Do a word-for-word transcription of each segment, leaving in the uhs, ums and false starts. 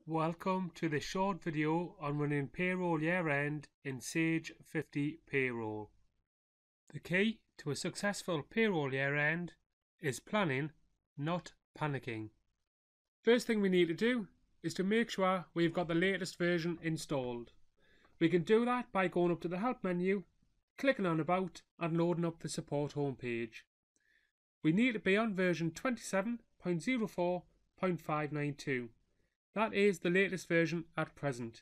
Welcome to this short video on running payroll year end in Sage fifty Payroll. The key to a successful payroll year end is planning, not panicking. First thing we need to do is to make sure we've got the latest version installed. We can do that by going up to the help menu, clicking on about and loading up the support homepage. We need to be on version twenty-seven point oh four point five nine two. That is the latest version at present.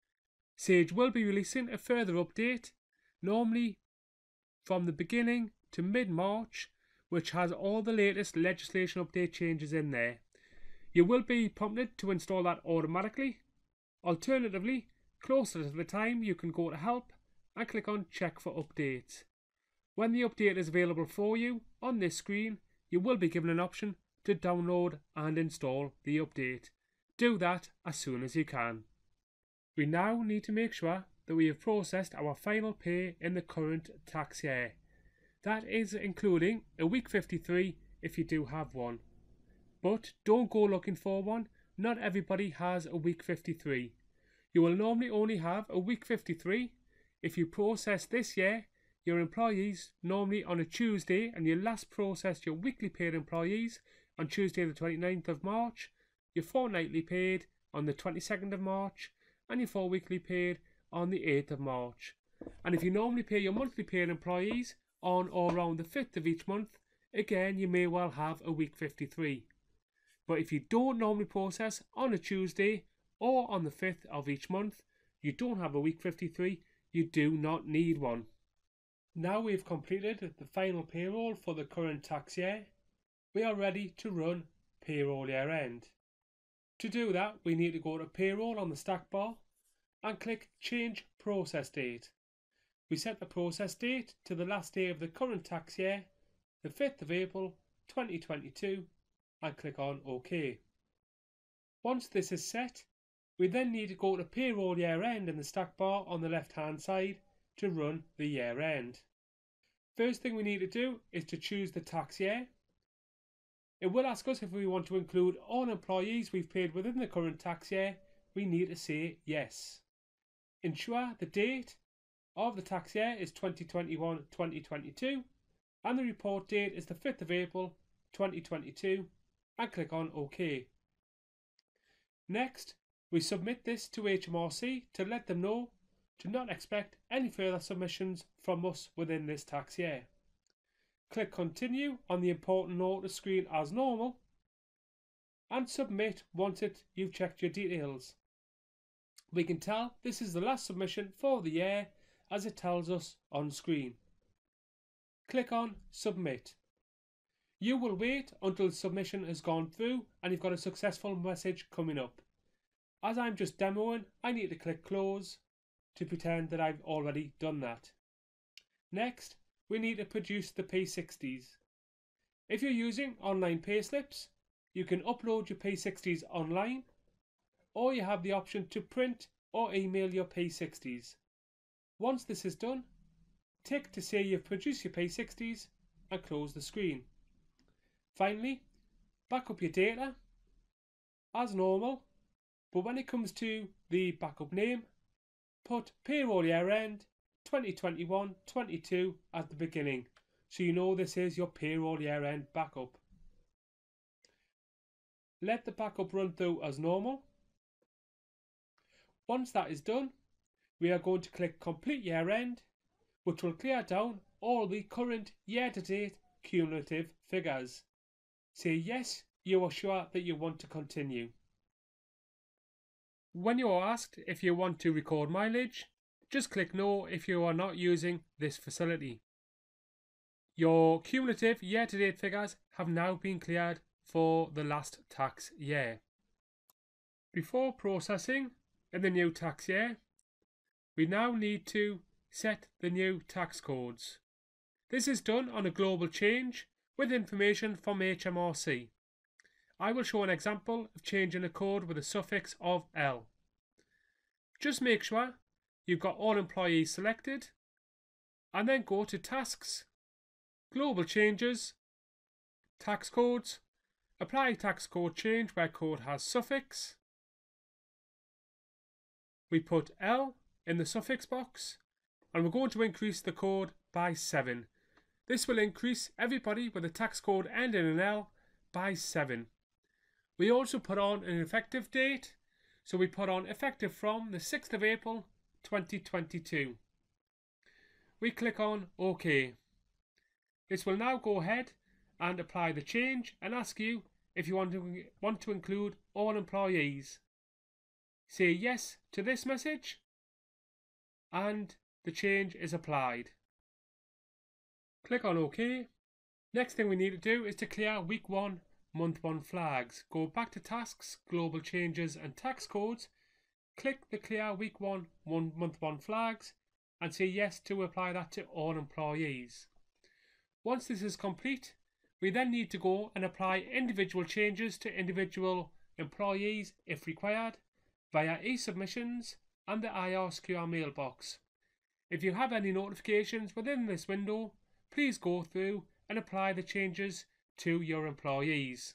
Sage will be releasing a further update, normally from the beginning to mid-March, which has all the latest legislation update changes in there. You will be prompted to install that automatically. Alternatively, closer to the time, you can go to Help and click on Check for Updates. When the update is available for you on this screen, you will be given an option to download and install the update. Do that as soon as you can. We now need to make sure that we have processed our final pay in the current tax year. That is including a week fifty-three if you do have one. But don't go looking for one. Not everybody has a week fifty-three. You will normally only have a week fifty-three if you process this year your employees normally on a Tuesday, and you last processed your weekly paid employees on Tuesday the twenty-ninth of March. Your fortnightly paid on the twenty-second of March, and your four weekly paid on the eighth of March. And if you normally pay your monthly paid employees on or around the fifth of each month, again you may well have a week fifty-three. But if you don't normally process on a Tuesday or on the fifth of each month, you don't have a week fifty-three, you do not need one. Now we've completed the final payroll for the current tax year, we are ready to run payroll year end. To do that, we need to go to Payroll on the stack bar and click Change Process Date. We set the process date to the last day of the current tax year, the fifth of April twenty twenty-two, and click on OK. Once this is set, we then need to go to Payroll Year End in the stack bar on the left hand side to run the year end. First thing we need to do is to choose the tax year. It will ask us if we want to include all employees we've paid within the current tax year. We need to say yes. Ensure the date of the tax year is twenty twenty-one to twenty twenty-two and the report date is the fifth of April twenty twenty-two, and click on OK. Next, we submit this to H M R C to let them know to not expect any further submissions from us within this tax year. Click Continue on the important notice screen as normal and submit once it, you've checked your details. We can tell this is the last submission for the year as it tells us on screen. Click on Submit. You will wait until the submission has gone through and you've got a successful message coming up. As I'm just demoing, I need to click Close to pretend that I've already done that. Next, we need to produce the P sixties. If you're using online payslips, you can upload your P sixties online, or you have the option to print or email your P sixties. Once this is done, tick to say you've produced your P sixties and close the screen. Finally, back up your data as normal, but when it comes to the backup name, put Payroll Year End twenty twenty-one twenty-two at the beginning, so you know this is your payroll year end backup. Let the backup run through as normal. Once that is done, we are going to click Complete Year End, which will clear down all the current year-to-date cumulative figures. Say yes, you are sure that you want to continue. When you are asked if you want to record mileage, just click No if you are not using this facility. Your cumulative year-to-date figures have now been cleared for the last tax year. Before processing in the new tax year, we now need to set the new tax codes. This is done on a global change with information from H M R C. I will show an example of changing a code with a suffix of L. Just make sure you've got all employees selected and then go to Tasks, Global Changes, Tax Codes, Apply Tax Code Change where code has suffix, we put L in the suffix box and we're going to increase the code by seven. This will increase everybody with a tax code ending in L by seven. We also put on an effective date, so we put on effective from the sixth of April twenty twenty-two. We click on OK. This will now go ahead and apply the change and ask you if you want to, want to include all employees. Say yes to this message and the change is applied. Click on OK. Next thing we need to do is to clear week one, month one flags. Go back to tasks, global changes and tax codes. Click the clear week one, one month one flags and say yes to apply that to all employees. Once this is complete, we then need to go and apply individual changes to individual employees if required via e-submissions and the I R secure mailbox. If you have any notifications within this window, please go through and apply the changes to your employees.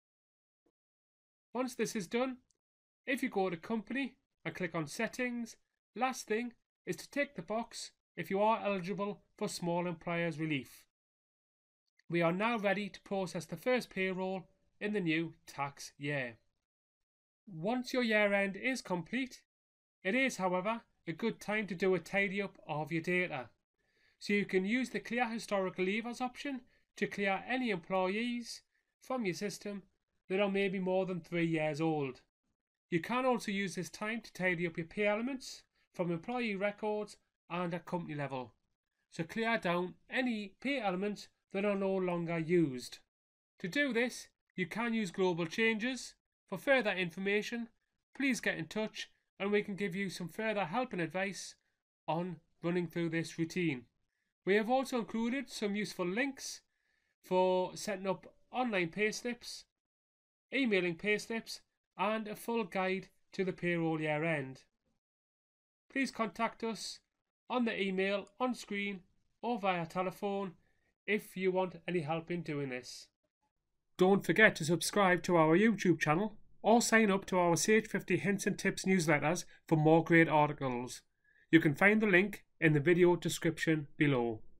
Once this is done, if you go to company and click on settings, last thing is to tick the box if you are eligible for small employers relief. We are now ready to process the first payroll in the new tax year. Once your year end is complete, it is, however, a good time to do a tidy up of your data. So you can use the Clear Historical Leavers option to clear any employees from your system that are maybe more than three years old. You can also use this time to tidy up your pay elements from employee records and at company level. So clear down any pay elements that are no longer used. To do this, you can use global changes. For further information, please get in touch and we can give you some further help and advice on running through this routine. We have also included some useful links for setting up online payslips, emailing payslips, and a full guide to the payroll year end. Please contact us on the email on screen or via telephone if you want any help in doing this. Don't forget to subscribe to our YouTube channel or sign up to our Sage fifty Hints and Tips newsletters for more great articles. You can find the link in the video description below.